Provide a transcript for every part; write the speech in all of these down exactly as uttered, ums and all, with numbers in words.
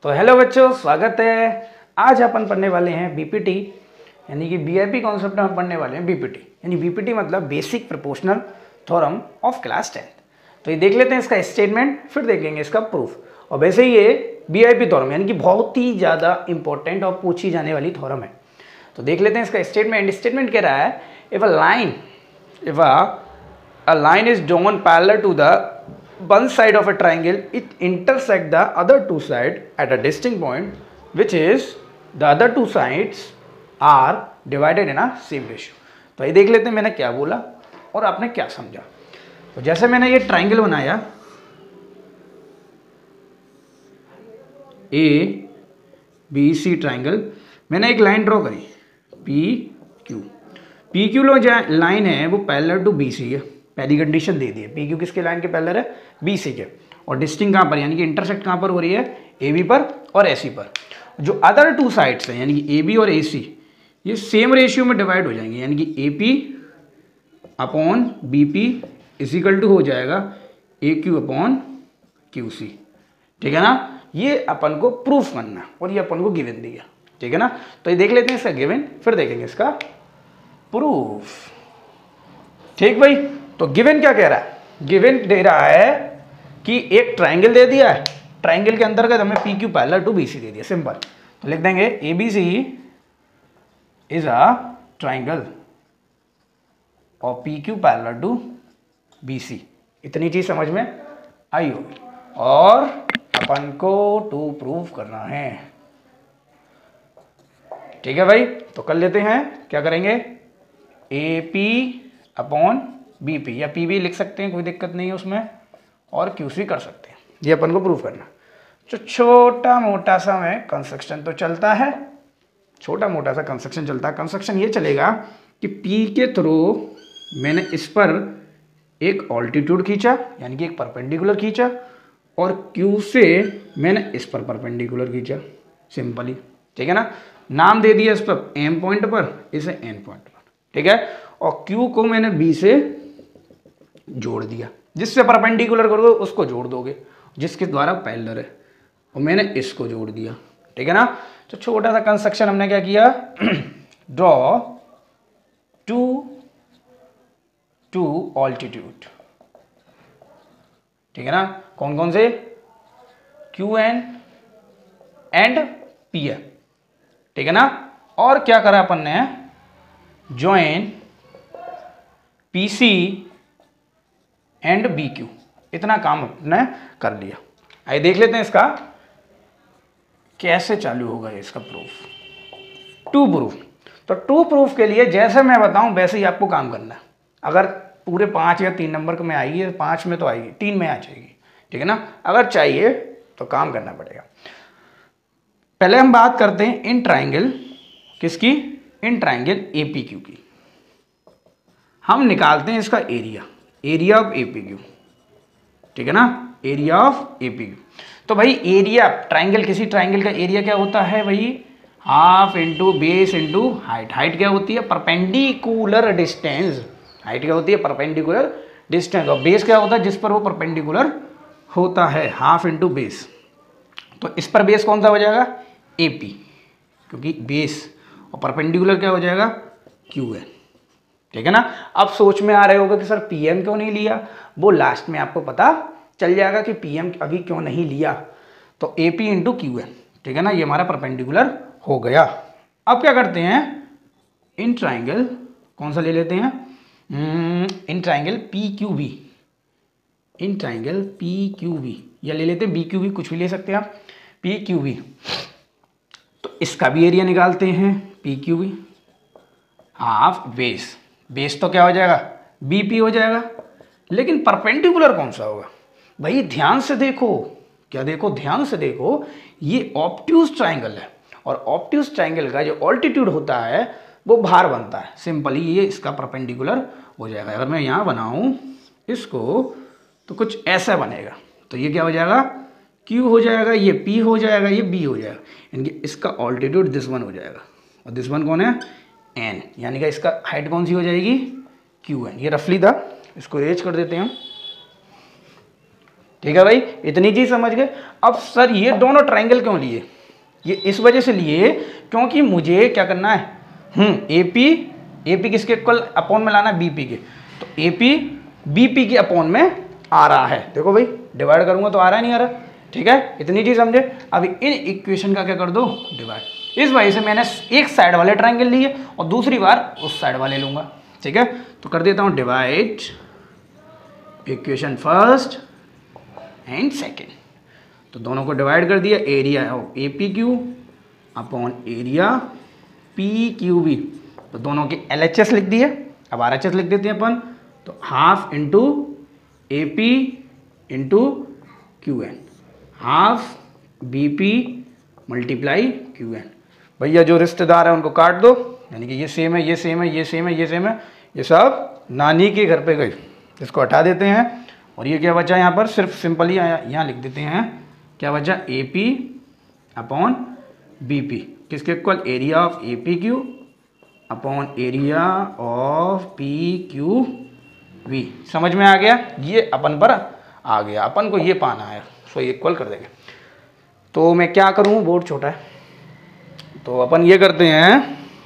तो हेलो बच्चों, स्वागत है। आज अपन पढ़ने वाले हैं बीपीटी, यानी कि बीआईपी कॉन्सेप्ट में हम पढ़ने वाले हैं बीपीटी, यानी बीपीटी मतलब basic proportional theorem of class tenth. तो ये देख लेते हैं इसका स्टेटमेंट, फिर देखेंगे इसका प्रूफ। और वैसे ही ये बीआईपी थ्योरम यानी कि बहुत ही ज़्यादा इंपॉर्टेंट और पूछी जाने वाली थ्योरम है। तो देख लेते हैं इसका स्टेटमेंट। स्टेटमेंट कह रहा है if a line if a line is drawn parallel to the one side of a triangle, it intersect the other two sides at a distinct point, which is the other two sides are divided in a same ratio। तो ये देख लेते हैं मैंने क्या बोला और आपने क्या समझा। तो जैसे मैंने ये ट्राइंगल बनाया ए बी सी ट्राइंगल, मैंने एक लाइन ड्रॉ करी पी क्यू। पी क्यू लो जो लाइन है वो पैरेलल टू बी सी है, पहली कंडीशन दे दी है। पी क्यू किसके लाइन के पैरेलल है? बी सी के। और डिस्टिंग कहाँ पर, यानी कि इंटरसेक्ट कहाँ पर हो रही है? ए बी पर और ए सी पर। जो अदर टू साइड्स हैं यानी कि ए बी और ए सी, ये सेम रेशियो में डिवाइड हो जाएंगे, यानी कि A P upon B P equal to हो जाएगा A Q upon Q C. ठीक है ना, ये अपन को प्रूफ करना और ये अपन को गिवन दिया। ठीक है ना, तो ये देख लेते हैं इसका गिवन, फिर देखेंगे इसका प्रूफ। ठीक भाई, तो गिवन क्या कह रहा है? गिवन दे रहा है कि एक ट्राइंगल दे दिया है, ट्राइंगल के अंतर्गत हमें P Q parallel to B C दे दिया। सिंपल, तो लिख देंगे A B C is a triangle और P Q parallel to B C. इतनी चीज समझ में आई होगी और अपन को टू प्रूव करना है। ठीक है भाई, तो कर लेते हैं। क्या करेंगे? A P upon B P या पी बी लिख सकते हैं, कोई दिक्कत नहीं है उसमें, और क्यू सी कर सकते हैं। ये अपन को प्रूफ करना। तो छोटा मोटा सा में कंस्ट्रक्शन तो चलता है, छोटा मोटा सा कंस्ट्रक्शन चलता है। कंस्ट्रक्शन ये चलेगा कि पी के थ्रू मैंने इस पर एक ऑल्टीट्यूड खींचा, यानी कि एक परपेंडिकुलर खींचा, और क्यू से मैंने इस पर परपेंडिकुलर खींचा। सिंपली, ठीक है ना। नाम दे दिया इस पर एम पॉइंट पर, इसे एन पॉइंट पर। ठीक है, और क्यू को मैंने बी से जोड़ दिया। जिससे परपेंडिकुलर करोगे उसको जोड़ दोगे, जिसके द्वारा पैरेलल है, और मैंने इसको जोड़ दिया। ठीक है ना, तो छोटा सा कंस्ट्रक्शन हमने क्या किया? Draw two two altitude. ठीक है ना, कौन कौन से? Q N and P N. ठीक है ना, और क्या करा अपन ने? Join P C and B Q. इतना काम अपने कर लिया। आइए देख लेते हैं इसका कैसे चालू होगा इसका प्रूफ। टू प्रूफ, तो टू प्रूफ के लिए जैसे मैं बताऊं वैसे ही आपको काम करना है। अगर पूरे पांच या तीन नंबर में आएगी, पांच में तो आएगी, तीन में आ जाएगी। ठीक है ना, अगर चाहिए तो काम करना पड़ेगा। पहले हम बात करते हैं इन ट्राइंगल, किसकी? In triangle A P Q की। हम निकालते हैं इसका area, area of A P Q. ठीक है ना, area of A P Q. तो भाई एरिया, ट्राइंगल, किसी ट्राइंगल का एरिया क्या होता है भाई? Half into base into height. Height क्या होती है? Perpendicular distance. हाइट क्या होती है? Perpendicular distance. और बेस क्या होता है? जिस पर वो परपेंडिकुलर होता है, हाफ इंटू बेस। तो इस पर बेस कौन सा हो जाएगा? ए पी, क्योंकि बेस, और परपेंडिकुलर क्या हो जाएगा? Q N. ठीक है ना। अब सोच में आ रहे होगा कि सर पीएम क्यों नहीं लिया? वो लास्ट में आपको पता चल जाएगा कि पीएम अभी क्यों नहीं लिया। तो A P into Q N. ठीक है ना, ये हमारा परपेंडिकुलर हो गया। अब क्या करते हैं? इन ट्राइंगल, कौन सा ले लेते हैं? In triangle P Q B. In triangle P Q B, या ले लेते हैं बी क्यू बी, कुछ भी ले सकते हैं आप। पी क्यू बी, तो इसका भी एरिया निकालते हैं। P Q B half base, base तो क्या हो जाएगा? बीपी हो जाएगा। लेकिन परपेंडिकुलर कौन सा होगा भाई? ध्यान से देखो, क्या देखो? ध्यान से देखो, ये ऑब्ट्यूज ट्राइंगल है, और ऑब्ट्यूज ट्राइंगल का जो ऑल्टीट्यूड होता है वो भार बनता है। सिंपली ये इसका परपेंडिकुलर हो जाएगा। अगर मैं यहाँ बनाऊं इसको तो कुछ ऐसा बनेगा। तो ये क्या हो जाएगा? Q हो जाएगा, ये P हो जाएगा, ये B हो जाएगा, यानी कि इसका ऑल्टीट्यूड दिस वन हो जाएगा। और दिस वन कौन है? N, यानी कि इसका हाइट कौन सी हो जाएगी? Q N. ये रफली था, इसको इरेज कर देते हैं हम। ठीक है भाई, इतनी चीज समझ गए। अब सर ये दोनों ट्राइंगल क्यों लिए, ये इस वजह से लिए क्योंकि मुझे क्या करना है, हम्म एपी एपी किसके इक्वल अपॉन में लाना है, बीपी के। तो एपी बीपी के अपॉन में आ रहा है, देखो भाई डिवाइड करूंगा तो आ रहा है नहीं आ रहा, ठीक है, इतनी चीज समझे। अभी इन इक्वेशन का क्या कर दो, डिवाइड। इस वजह से मैंने एक साइड वाले ट्राइंगल लिए और दूसरी बार उस साइड वाले लूंगा, ठीक है। तो कर देता हूं divide equation first and second, तो दोनों को डिवाइड कर दिया, area of A P Q upon area P Q B, तो दोनों के एल एच एस लिख दिए। अब आर एच एस लिख देते हैं अपन, तो half into A P into Q N, half B P multiply Q N. भैया जो रिश्तेदार है उनको काट दो, यानी कि ये सेम है, ये सेम है, ये सेम है, ये सेम है, ये सब नानी के घर पे गए, इसको हटा देते हैं। और ये क्या बचा यहाँ पर, सिर्फ सिंपली यहाँ लिख देते हैं, क्या बचा, A P upon B P, किसके equal, area of A P Q upon area of P Q V. समझ में आ गया, ये अपन पर आ गया, अपन को ये पाना है, सो इक्वल कर देंगे। तो मैं क्या करूँ, बोर्ड छोटा है, तो अपन ये करते हैं,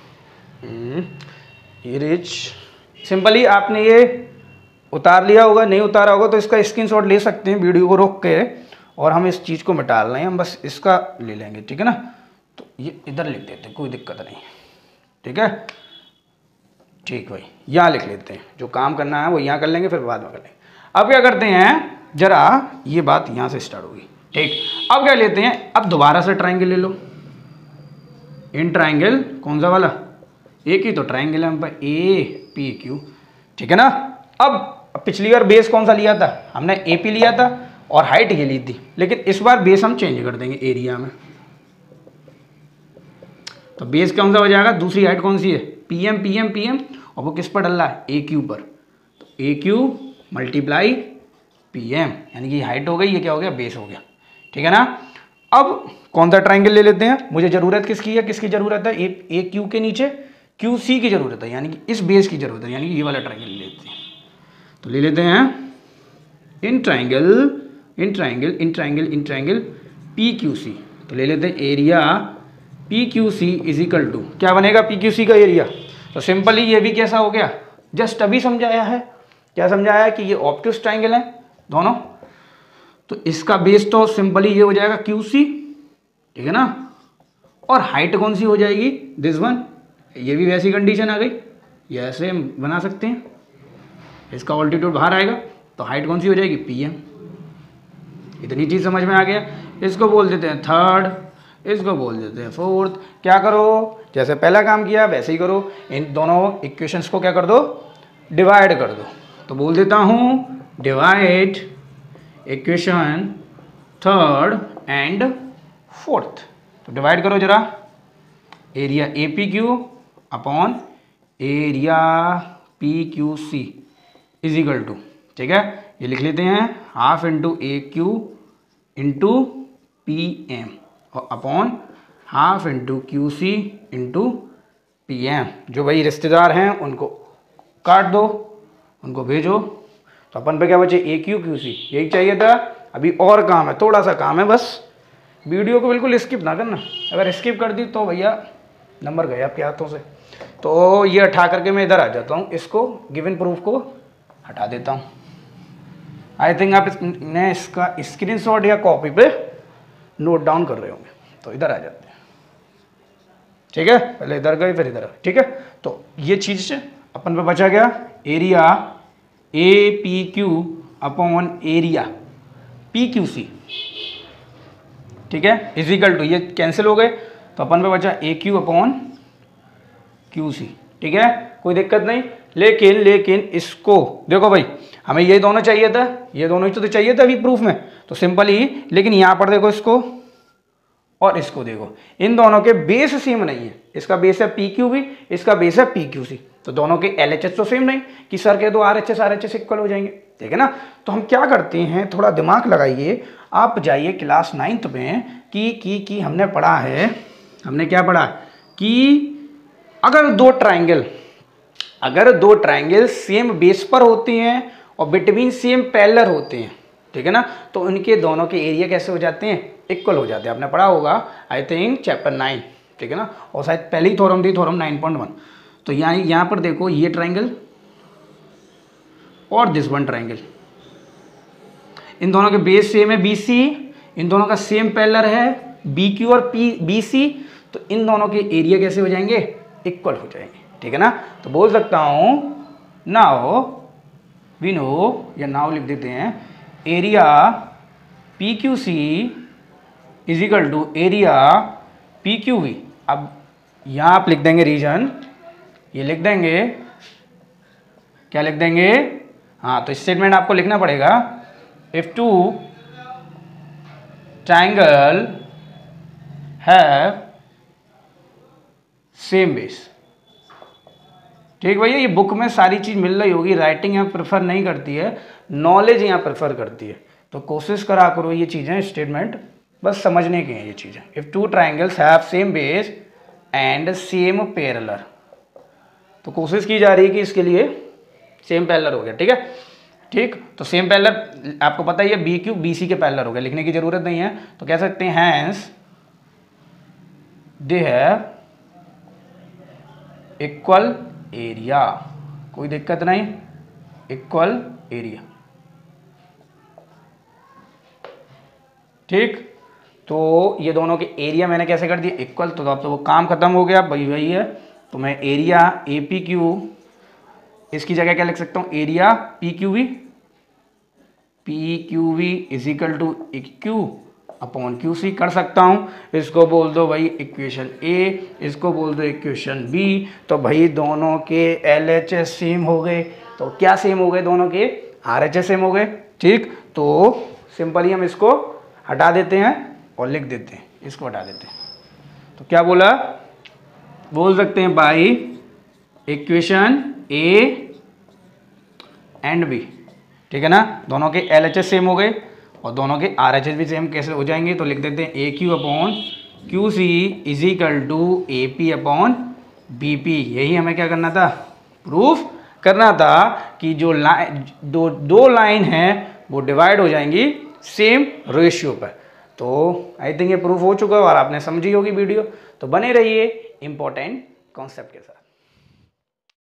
ये रिच सिंपली आपने ये उतार लिया होगा, नहीं उतारा होगा तो इसका स्क्रीनशॉट ले सकते हैं वीडियो को रोक के, और हम इस चीज़ को मिटा रहे हैं, हम बस इसका ले लेंगे, ठीक है ना। तो ये इधर लिख देते हैं, कोई दिक्कत नहीं, ठीक है, ठीक भाई, यहाँ लिख लेते हैं, जो काम करना है वो यहाँ कर लेंगे, फिर बाद में कर लेंगे। अब क्या करते हैं, जरा ये बात यहाँ से स्टार्ट होगी, ठीक। अब क्या लेते हैं, अब दोबारा से ट्राइंगल ले लो, इन ट्राइंगल कौन सा वाला, एक ही तो ट्राइंगल है हम पर, ए पी क्यू, ठीक है ना। अब पिछली बार बेस कौन सा लिया था, हमने ए पी लिया था और हाइट ये ली थी, लेकिन इस बार बेस हम चेंज कर देंगे एरिया में। तो बेस कौन सा हो जाएगा, दूसरी हाइट कौन सी है, P M P M P M, और वो किस पर डल रहा है, ए क्यू पर, तो A Q multiply P M, यानी कि हाइट हो गई, ये क्या हो गया, बेस हो गया, ठीक है ना। अब कौन सा ट्राइंगल ले लेते हैं, मुझे जरूरत किसकी है, किसकी जरूरत है, ए क्यू के नीचे क्यू सी की जरूरत है, यानी कि इस बेस की जरूरत है, यानी कि ये वाला ट्राइंगल ले लेते हैं। तो ले लेते हैं in triangle in triangle in triangle in triangle P Q C, तो ले लेते हैं area P Q C is equal to, क्या बनेगा पी क्यू सी का एरिया, तो सिंपली ये भी कैसा हो गया, जस्ट अभी समझाया है, क्या समझाया है कि ये ऑब्ट्यूज ट्राइंगल है दोनों, तो इसका बेस तो सिंपली ये हो जाएगा क्यू सी, ठीक है ना, और हाइट कौन सी हो जाएगी, दिस वन, ये भी वैसी कंडीशन आ गई, ये ऐसे हम बना सकते हैं, इसका ऑल्टीट्यूड बाहर आएगा, तो हाइट कौन सी हो जाएगी, पी एम। इतनी चीज समझ में आ गया। इसको बोल देते हैं थर्ड, इसको बोल देते हैं फोर्थ। क्या करो, जैसे पहला काम किया वैसे ही करो, इन दोनों इक्वेशंस को क्या कर दो, डिवाइड कर दो। तो बोल देता हूँ divide equation third and fourth. तो डिवाइड करो जरा, area A P Q upon area P Q C is equal to, ठीक है, ये लिख लेते हैं half into A Q into P M और upon half into Q C into P M. जो भाई रिश्तेदार हैं उनको काट दो, उनको भेजो। तो अपन पे क्या बचे, ए क्यू क्यू सी, यही चाहिए था। अभी और काम है, थोड़ा सा काम है, बस वीडियो को बिल्कुल स्किप ना करना, अगर स्किप कर दी तो भैया नंबर गए आपके हाथों से। तो ये हटा करके मैं इधर आ जाता हूँ, इसको गिवन प्रूफ को हटा देता हूँ। आई थिंक आप इसने इसका स्क्रीनशॉट या कॉपी पे नोट डाउन कर रहे होंगे, तो इधर आ जाते हैं, ठीक है, पहले इधर गए फिर इधर, ठीक है। तो ये चीज अपन पे बचा गया area A P Q upon area P Q C, ठीक है, इजिकल टू, ये कैंसिल हो गए, तो अपन पे बचा A Q upon Q C, ठीक है, कोई दिक्कत नहीं। लेकिन लेकिन इसको देखो भाई, हमें ये दोनों चाहिए था, ये दोनों ही तो चाहिए था अभी प्रूफ में, तो सिंपल ही, लेकिन यहां पर देखो इसको और इसको देखो, इन दोनों के बेस सेम नहीं है, इसका बेस है पी क्यू बी, इसका बेस है पी क्यू सी, तो दोनों के एल एच एस तो सेम नहीं कि सर कह दो R H S R H S equal हो जाएंगे, ठीक है ना। तो हम क्या करते हैं, थोड़ा दिमाग लगाइए, आप जाइए क्लास नाइन्थ में कि की की हमने पढ़ा है, हमने क्या पढ़ा कि अगर दो ट्राइंगल अगर दो ट्राइंगल सेम बेस पर होते हैं और बिटवीन सेम पैरेलल होते हैं, ठीक है ना। तो इनके दोनों के एरिया कैसे हो जाते हैं, इक्वल हो जाते हैं। आपने पढ़ा होगा आई थिंक चैप्टर नाइन, ठीक है ना, और शायद पहली थ्योरम थी थ्योरम नाइन पॉइंट वन। तो यहाँ यहाँ पर देखो ये ट्राइंगल और दिस वन ट्राइंगल, इन दोनों के बेस सेम है बी सी, इन दोनों का सेम पैरेलल है बी क्यू और पी बी सी, तो इन दोनों के एरिया कैसे हो जाएंगे, इक्वल हो जाएंगे, ठीक है ना। तो बोल सकता हूं नाउ वी नो, या नाउ लिख देते हैं area P Q C is equal to area P Q V. अब यहां आप लिख देंगे रीजन, ये लिख देंगे, क्या लिख देंगे, हाँ तो स्टेटमेंट आपको लिखना पड़ेगा, if two triangle have same base. ठीक भैया, ये बुक में सारी चीज मिल रही होगी, राइटिंग यहाँ प्रेफर नहीं करती है, नॉलेज यहाँ प्रेफर करती है। तो कोशिश करा करो ये चीजें, स्टेटमेंट बस समझने की हैं ये चीजें। If two triangles have same base and same parallel, तो कोशिश की जा रही है कि इसके लिए सेम पैरेलल हो गया, ठीक है। ठीक, तो सेम पैरेलल आपको पता ही है, बी क्यू बी सी के पैरेलल हो गया, लिखने की जरूरत नहीं है। तो कह सकते हैं hence they have equal area, कोई दिक्कत नहीं, इक्वल एरिया। ठीक, तो ये दोनों के एरिया मैंने कैसे कर दिया, इक्वल। तो अब तो वो काम खत्म हो गया, वही वही है। तो मैं एरिया ए पी क्यू, इसकी जगह क्या लिख सकता हूं, area P Q V, P Q V is equal to Q upon Q C कर सकता हूं। इसको बोल दो भाई इक्वेशन ए, इसको बोल दो इक्वेशन बी। तो भाई दोनों के एल एच एस सेम हो गए, तो क्या सेम हो गए, दोनों के आर एच एस सेम हो गए। ठीक, तो सिंपली हम इसको हटा देते हैं और लिख देते हैं, इसको हटा देते हैं। तो क्या बोला, बोल सकते हैं by equation A and B, ठीक है ना, दोनों के एल एच एस सेम हो गए और दोनों के आर एच एस भी सेम कैसे हो जाएंगे। तो लिख देते हैं A Q upon Q C is equal to A P upon B P. यही हमें क्या करना था, प्रूफ करना था कि जो लाइन दो दो लाइन है वो डिवाइड हो जाएंगी सेम रेशियो पर। तो आई थिंक ये प्रूफ हो चुका है और आपने समझी होगी वीडियो। तो बने रहिए इंपॉर्टेंट कॉन्सेप्ट के साथ।